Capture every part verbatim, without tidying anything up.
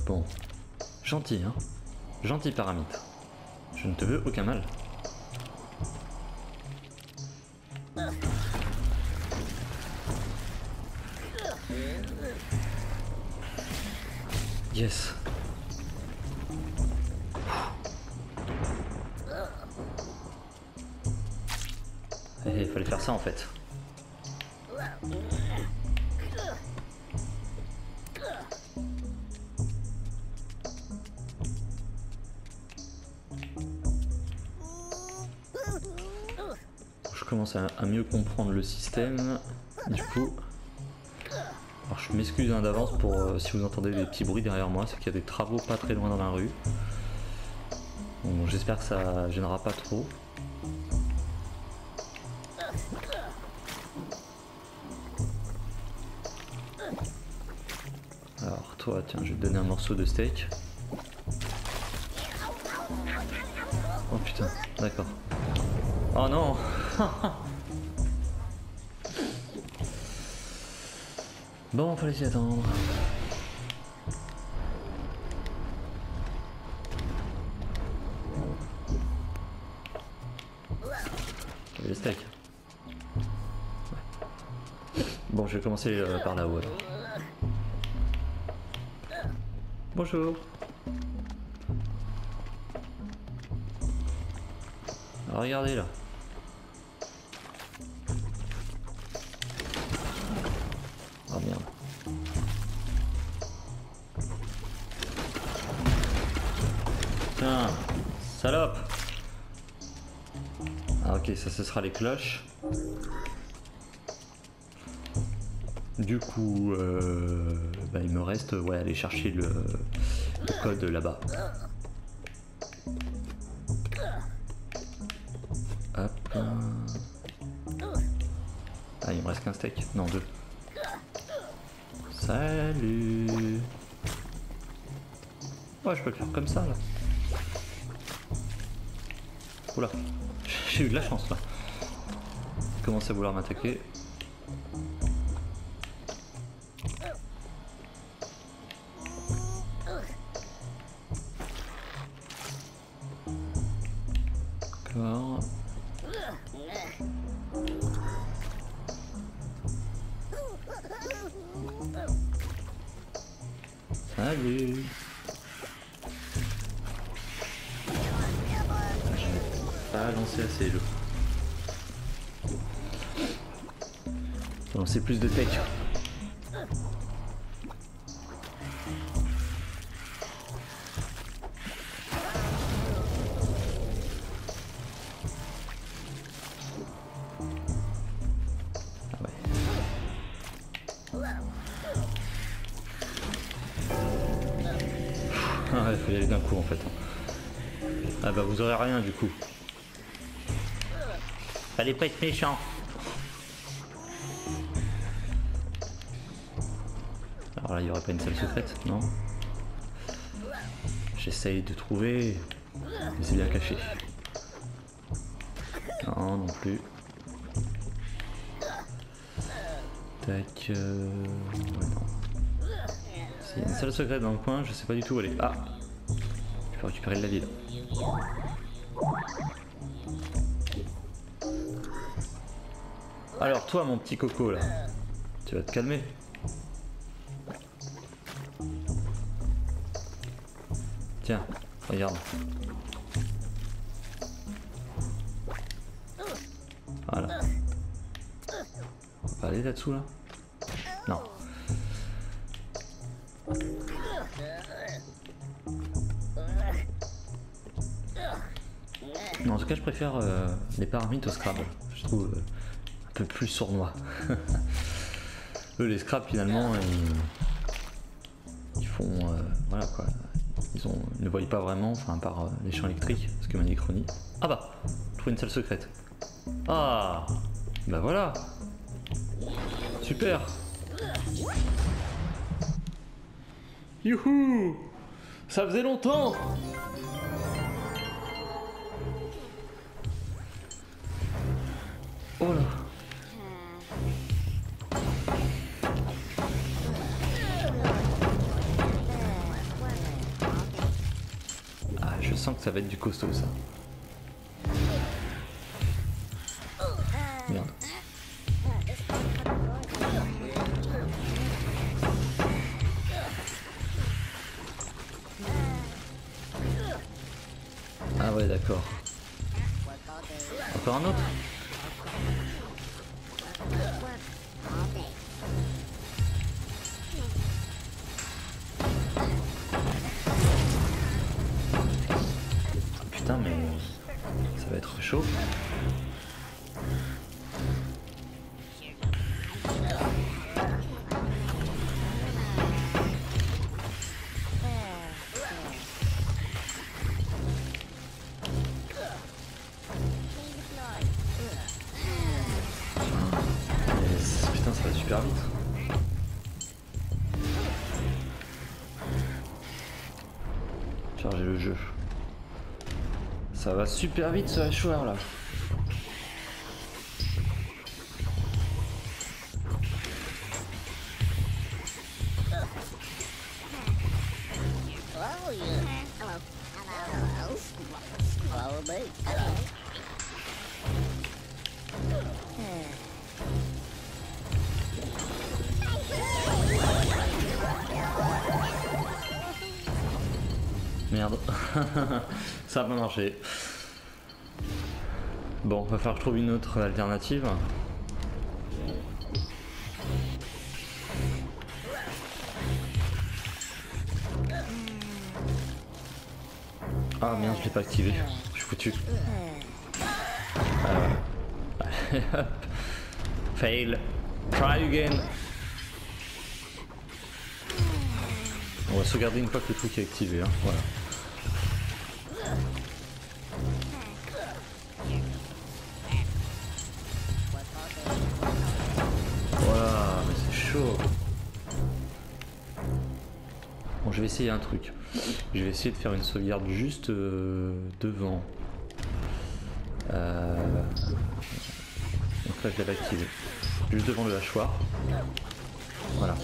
Bon. Gentil, hein. Gentil paramite. Je ne te veux aucun mal. Yes. Il fallait faire ça en fait. Je commence à, à mieux comprendre le système. Du coup, alors je m'excuse hein, d'avance pour euh, si vous entendez des petits bruits derrière moi, c'est qu'il y a des travaux pas très loin dans la rue. Bon, j'espère que ça gênera pas trop. Alors toi, tiens, je vais te donner un morceau de steak. Oh putain, d'accord. Oh non. Bon, faut laisser attendre. Il y a le steak. Ouais. Bon, je vais commencer euh, par là-haut alors. Bonjour. Alors, regardez là. Oh merde. Tiens, salope. Ah ok, ça ce sera les cloches. Du coup, euh, bah, il me reste ouais, aller chercher le, le code là-bas. Hop. Ah, il me reste qu'un steak. Non, deux. Salut. Ouais, je peux le faire comme ça là. Oula, j'ai eu de la chance là. Il commence à vouloir m'attaquer. D'accord. Salut. Pas lancer assez le. Faut lancer plus de tech. Ah ouais, faut y aller d'un coup en fait. Ah bah vous aurez rien du coup. Fallait pas être méchant. Alors là il y aurait pas une salle secrète, non? J'essaye de trouver, mais c'est bien caché. Non non plus. Tac. Euh... Ouais, non. Il y a une salle secrète dans le coin, je sais pas du tout où elle est. Ah, je peux récupérer de la vie là. Alors toi mon petit coco là, tu vas te calmer. Tiens, regarde. Voilà. On va aller là-dessous là? Non. Non, en tout cas, je préfère euh, les paramites au Scrabble. Je trouve euh, un peu plus sournois. Eux, les Scrabble, finalement, ils, ils font. Euh, voilà quoi. Ils, ont, ils ne voient pas vraiment, enfin, par euh, les champs électriques, parce que ma Necronie. Ah bah, trouver une salle secrète. Ah, bah voilà. Super. Youhou! Ça faisait longtemps! Oh là! sens que ça va être du costaud ça. Merde. Ah ouais d'accord. Encore un autre? Putain mais ça va être chaud. Putain ça va super vite. Charger le jeu. Ça va super vite ce hachoir là. Merde, ça a pas marché. Bon, va falloir que je trouve une autre alternative. Ah merde, je l'ai pas activé. Je suis foutu. Euh... Fail. Try again. On va sauvegarder une fois que le truc est activé. Hein. Voilà. Voilà, mais c'est chaud. Bon, je vais essayer un truc. Je vais essayer de faire une sauvegarde juste euh, devant. Euh... Donc là, je l'avais activé. Juste devant le hachoir. Voilà.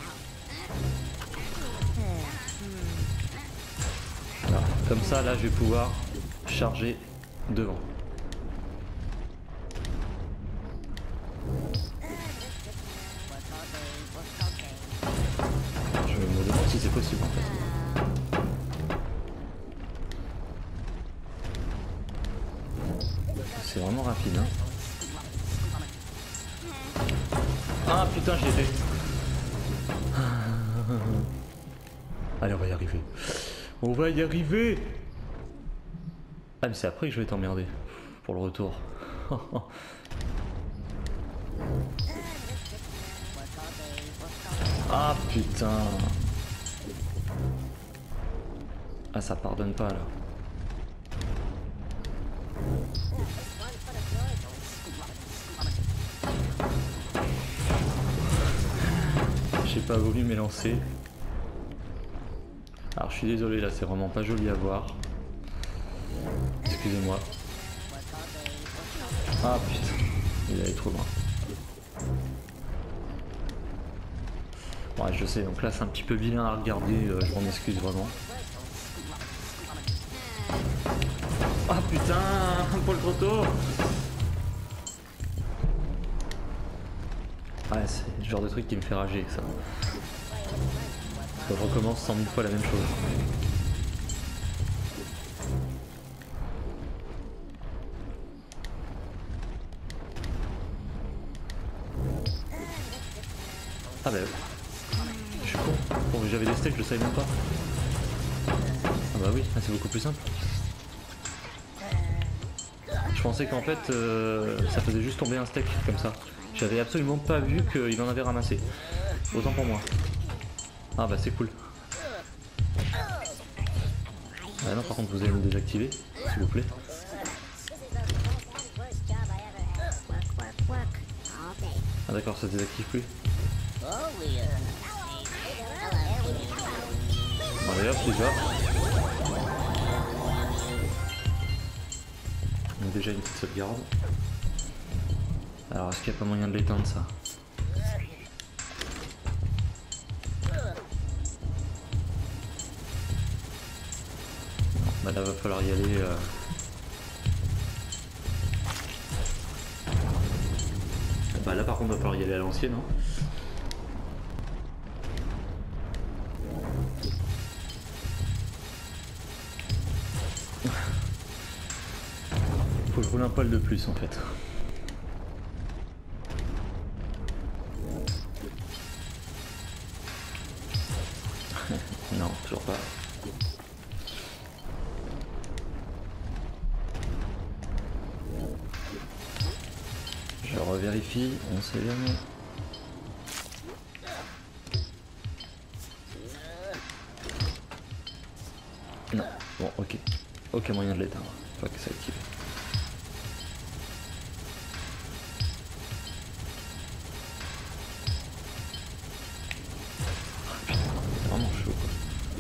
Voilà. Comme ça, là, je vais pouvoir charger devant. Je me demande si c'est possible en fait. C'est vraiment rapide hein. Ah putain j'y étais. Allez on va y arriver. On va y arriver. Ah mais c'est après que je vais t'emmerder. Pour le retour. Ah putain. Ah ça pardonne pas là. J'ai pas voulu m'élancer. Alors je suis désolé là, c'est vraiment pas joli à voir. Excusez-moi. Ah putain, il allait trop loin. Ouais je sais, donc là c'est un petit peu vilain à regarder, euh, je m'en excuse vraiment. Ah putain, Paul trop tôt. Ouais c'est le genre de truc qui me fait rager ça. Je recommence cent mille fois la même chose. Ah bah je suis con. Bon, j'avais des steaks, je le savais même pas. Ah bah oui, ah, c'est beaucoup plus simple. Je pensais qu'en fait euh, ça faisait juste tomber un steak comme ça. J'avais absolument pas vu qu'il en avait ramassé. Autant pour moi. Ah bah c'est cool. Ah non par contre vous allez me désactiver, s'il vous plaît. Ah d'accord, ça se désactive plus. Bon allez hop déjà. On a déjà une petite sauvegarde. Alors est-ce qu'il n'y a pas moyen de l'éteindre ça? Bah là va falloir y aller. Euh... Bah là par contre va falloir y aller à l'ancienne. Hein. Faut que je roule un poil de plus en fait. Non, toujours pas. Je revérifie, on sait jamais. Non, bon ok. Aucun moyen de l'éteindre. Faut que ça active. C'est vraiment chaud quoi.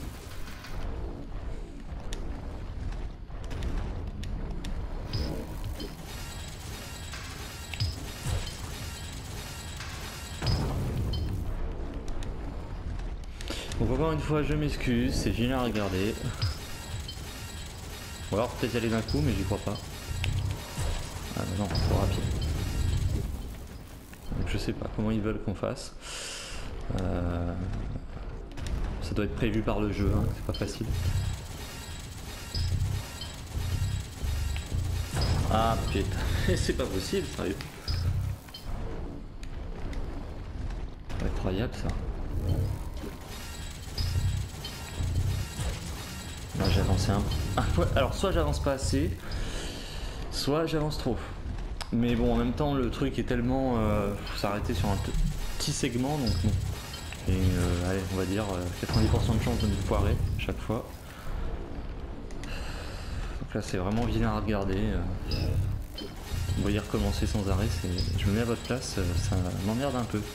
Donc encore une fois je m'excuse, c'est génial à regarder. Ou alors peut-être y aller d'un coup mais j'y crois pas. Ah mais non, trop rapide. Donc je sais pas comment ils veulent qu'on fasse. Euh... Ça doit être prévu par le jeu, hein, c'est pas facile. Ah putain, c'est pas possible, sérieux. Incroyable ça. J'ai avancé un... un peu. Alors soit j'avance pas assez, soit j'avance trop. Mais bon, en même temps, le truc est tellement... Euh, faut s'arrêter sur un petit segment, donc bon. Et euh, allez, on va dire euh, quatre-vingt-dix pour cent de chance de me foirer chaque fois. Donc là, c'est vraiment vilain à regarder. Euh. Vous voyez recommencer sans arrêt, je me mets à votre place, euh, ça m'emmerde un peu.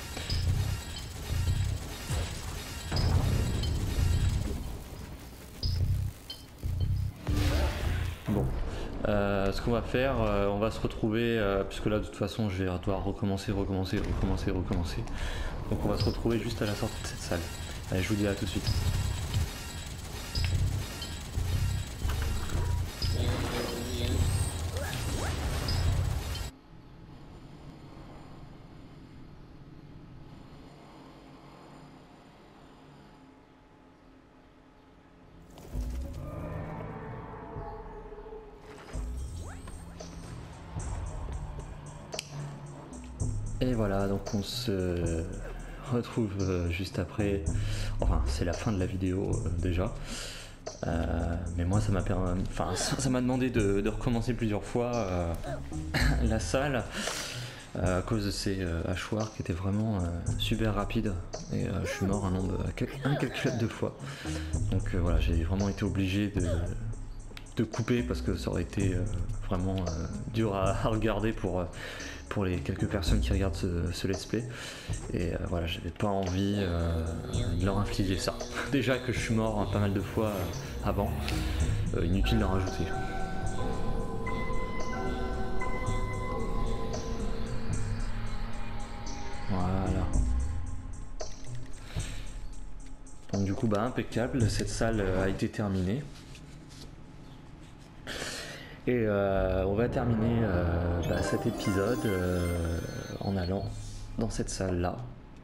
Bon, euh, ce qu'on va faire, euh, on va se retrouver, euh, puisque là de toute façon je vais devoir recommencer, recommencer, recommencer, recommencer. Donc on va se retrouver juste à la sortie de cette salle. Allez, je vous dis à tout de suite. Et voilà, donc on se retrouve euh, juste après. Enfin, c'est la fin de la vidéo euh, déjà. Euh, mais moi, ça m'a permis, enfin, ça m'a demandé de, de recommencer plusieurs fois euh, la salle euh, à cause de ces euh, hachoirs qui étaient vraiment euh, super rapides. Et euh, je suis mort un nombre incalculable de fois. Donc euh, voilà, j'ai vraiment été obligé de, de couper parce que ça aurait été euh, vraiment euh, dur à, à regarder pour. Euh, pour les quelques personnes qui regardent ce, ce let's play et euh, voilà, j'avais pas envie euh, de leur infliger ça. Déjà que je suis mort hein, pas mal de fois euh, avant, euh, inutile d'en rajouter. Voilà. Donc du coup bah impeccable, cette salle a été terminée. Et euh, on va terminer euh, bah, cet épisode euh, en allant dans cette salle là.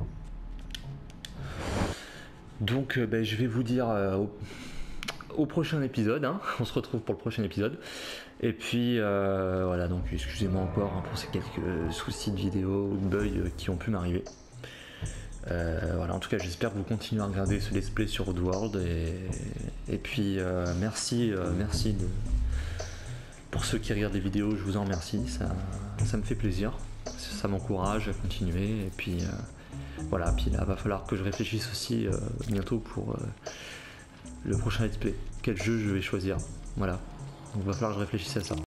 Donc euh, bah, je vais vous dire euh, au, au prochain épisode, hein. On se retrouve pour le prochain épisode. Et puis euh, voilà, donc excusez-moi encore hein, pour ces quelques soucis de vidéo ou de bugs qui ont pu m'arriver. Euh, voilà, en tout cas j'espère que vous continuez à regarder ce let's play sur Oddworld et, et puis euh, merci, euh, merci de... Pour ceux qui regardent les vidéos, je vous en remercie, ça, ça me fait plaisir, ça m'encourage à continuer, et puis euh, voilà, puis là, va falloir que je réfléchisse aussi euh, bientôt pour euh, le prochain let's play, quel jeu je vais choisir, voilà, donc va falloir que je réfléchisse à ça.